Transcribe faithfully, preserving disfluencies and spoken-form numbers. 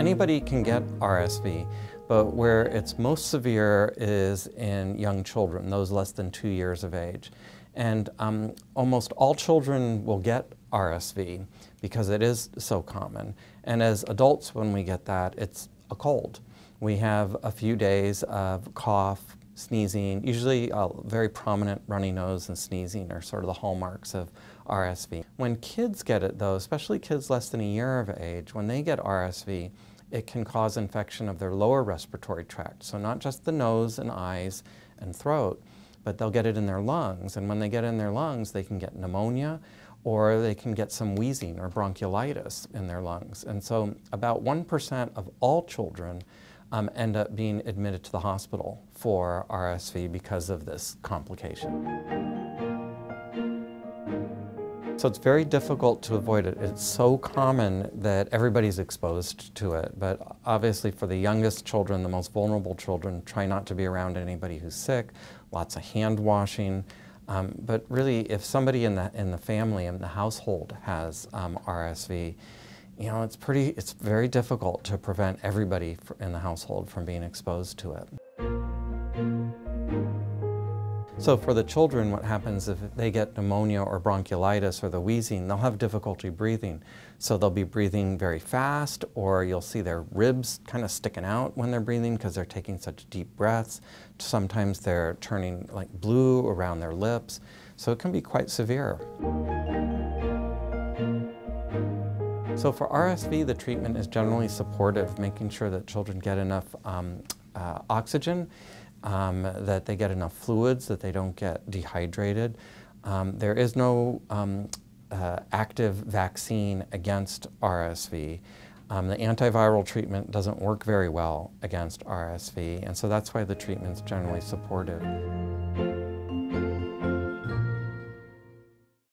Anybody can get R S V, but where it's most severe is in young children, those less than two years of age. And um, almost all children will get R S V because it is so common. And as adults, when we get that, it's a cold. We have a few days of cough, sneezing, usually a very prominent runny nose and sneezing are sort of the hallmarks of R S V. When kids get it though, especially kids less than a year of age, when they get R S V, it can cause infection of their lower respiratory tract. So not just the nose and eyes and throat, but they'll get it in their lungs. And when they get in their lungs, they can get pneumonia, or they can get some wheezing or bronchiolitis in their lungs. And so about one percent of all children Um, end up being admitted to the hospital for R S V because of this complication. So it's very difficult to avoid it. It's so common that everybody's exposed to it, but obviously for the youngest children, the most vulnerable children, try not to be around anybody who's sick, lots of hand washing. Um, but really, if somebody in the, in the family, in the household has um, R S V, you know, it's pretty, it's very difficult to prevent everybody in the household from being exposed to it. So for the children, what happens if they get pneumonia or bronchiolitis or the wheezing, they'll have difficulty breathing. So they'll be breathing very fast, or you'll see their ribs kind of sticking out when they're breathing because they're taking such deep breaths. Sometimes they're turning like blue around their lips. So it can be quite severe. So for R S V, the treatment is generally supportive, making sure that children get enough um, uh, oxygen, um, that they get enough fluids, that they don't get dehydrated. Um, there is no um, uh, active vaccine against R S V. Um, the antiviral treatment doesn't work very well against R S V, and so that's why the treatment's generally supportive.